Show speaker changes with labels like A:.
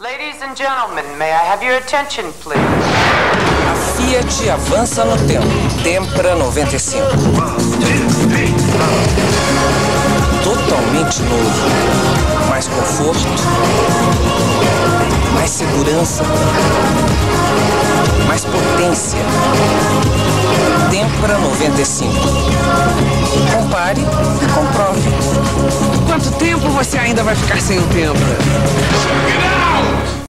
A: Ladies and gentlemen, may I have your attention, please?
B: A Fiat avança no tempo. Tempra 95. Totalmente novo. Mais conforto. Mais segurança. Mais potência. Tempra 95. Compare e comprove.
C: Quanto tempo você ainda vai ficar sem o Tempra?
D: Get out!